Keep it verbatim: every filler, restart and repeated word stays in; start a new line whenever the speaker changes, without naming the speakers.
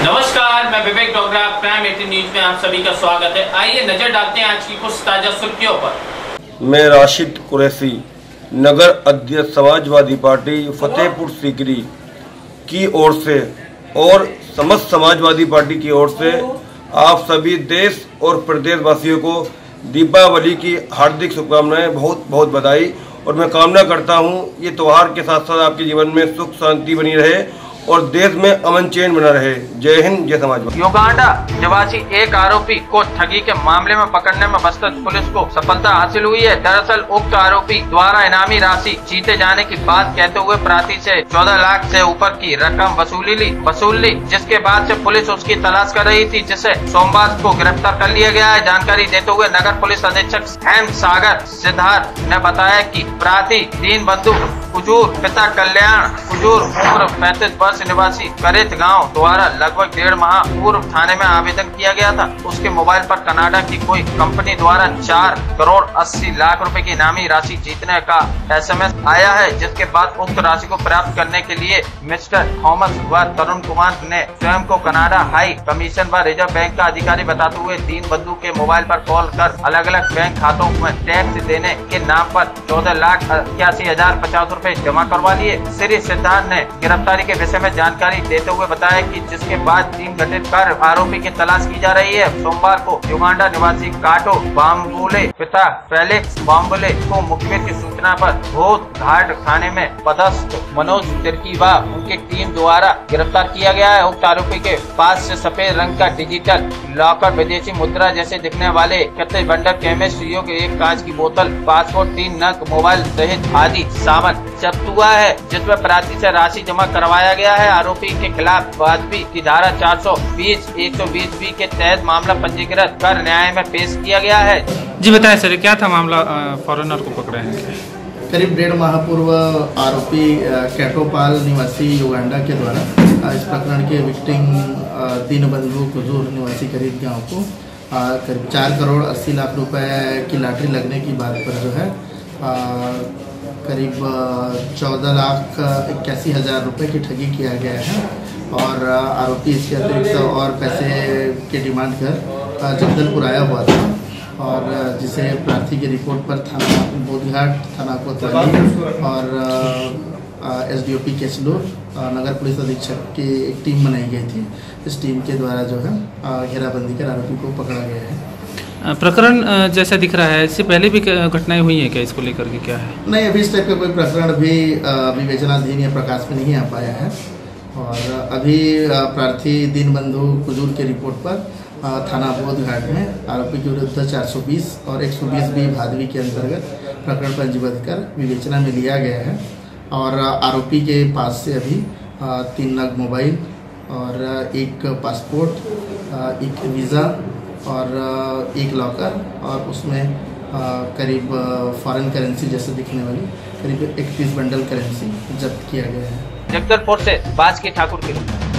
नमस्कार, मैं Vivek Dogra, Prime eighteen News में आप सभी का स्वागत है। आइए नजर डालते हैं आज की कुछ ताजा सुर्खियों पर।
मैं राशिद कुरैशी, नगर अध्यक्ष समाजवादी पार्टी फतेहपुर सीकरी की ओर से और समस्त समाजवादी पार्टी की ओर से आप सभी देश और प्रदेशवासियों को दीपावली की हार्दिक शुभकामनाएं, बहुत बहुत बधाई। और मैं कामना करता हूं ये त्यौहार के साथ साथ आपके जीवन में सुख शांति बनी रहे और देश में अमन चैन बना रहे। जय हिंद, जय समाजवादी।
युगांडा निवासी एक आरोपी को ठगी के मामले में पकड़ने में बस्तर पुलिस को सफलता हासिल हुई है। दरअसल उक्त आरोपी द्वारा इनामी राशि जीते जाने की बात कहते हुए प्रार्थी से चौदह लाख से ऊपर की रकम वसूली ली वसूल ली जिसके बाद से पुलिस उसकी तलाश कर रही थी, जिसे सोमवार को गिरफ्तार कर लिया गया है। जानकारी देते हुए नगर पुलिस अधीक्षक हेम सागर सिद्धार्थ ने बताया कि प्रार्थी दीन बंधु कुजूर पिता कल्याण कुजूर उम्र पैंतीस वर्ष निवासी करेत गांव द्वारा लगभग डेढ़ माह पूर्व थाने में आवेदन किया गया था। उसके मोबाइल पर कनाडा की कोई कंपनी द्वारा चार करोड़ अस्सी लाख रुपए की इनामी राशि जीतने का एसएमएस आया है, जिसके बाद उक्त राशि को प्राप्त करने के लिए मिस्टर थॉमस व तरुण कुमार ने स्वयं को कनाडा हाई कमीशन व रिजर्व बैंक का अधिकारी बताते हुए दीन बंधु के मोबाइल पर कॉल कर अलग अलग बैंक खातों में टैक्स देने के नाम पर चौदह लाख इक्यासी हजार पचास रूपए जमा करवा लिए। श्री सिद्धार्थ ने गिरफ्तारी के विषय में जानकारी देते हुए बताया कि जिसके बाद टीम गठित कर आरोपी की तलाश की जा रही है। सोमवार को युगांडा निवासी काटो बाम्बुले पिता फेलिक्स बाम्बुले को मुखबिर की सूचना पर भूत घाट थाने में पदस्थ मनोज तिर्की व उनकी टीम द्वारा गिरफ्तार किया गया है। उक्त आरोपी के पास से सफेद रंग का डिजिटल लॉकर, विदेशी मुद्रा जैसे दिखने वाले इकतीस बंडल केमिस्ट के एक कांच की बोतल, पासपोर्ट, तीन नग मोबाइल सहित आदि सामान जब्त हुआ है, जिसमें प्रार्थी से राशि जमा करवाया गया है। आरोपी के खिलाफ वाजबी की धारा चार सौ बीस एक सौ बीस बी के तहत मामला पंजीकृत कर न्याय में पेश किया गया है।
जी बताएं सर, क्या था मामला? फॉरेनर को पकड़े हैं
करीब डेढ़ माह पूर्व आरोपी कैटोपाल निवासी युगांडा के द्वारा इस प्रकरण के विक्टिम दीनबंधु कुजूर निवासी करीब गांव को करीब चार करोड़ अस्सी लाख रुपए की लॉटरी लगने की बात पर जो है करीब चौदह लाख इक्यासी हजार रुपये की ठगी किया गया है और आरोपी इसके अतिरिक्त और पैसे की डिमांड कर जगदलपुर आया हुआ था और जिसे प्रार्थी की रिपोर्ट पर थाना बोधघाट, थाना कोतवाली और एसडीओपी केसलूर नगर पुलिस अधीक्षक की एक टीम बनाई गई थी। इस टीम के द्वारा जो है घेराबंदी कर आरोपी को पकड़ा गया है।
प्रकरण जैसा दिख रहा है, इससे पहले भी घटनाएं हुई हैं क्या? इसको लेकर के क्या है?
नहीं, अभी इस टाइप का कोई प्रकरण भी विवेचनाधीन या प्रकाश में नहीं आ पाया है और अभी प्रार्थी दीनबंधु कुजूर की रिपोर्ट पर थाना बोधघाट में आरोपी के विरुद्ध चार सौ बीस और एक सौ बीस बी भादवी के अंतर्गत प्रकरण पंजीबद्ध कर विवेचना में लिया गया है और आरोपी के पास से अभी तीन नग मोबाइल और एक पासपोर्ट, एक वीज़ा और एक लॉकर और उसमें करीब फॉरेन करेंसी जैसे दिखने वाली करीब इकतीस बंडल करेंसी जब्त किया गया है।
जगदलपुर से बाज की ठाकुर की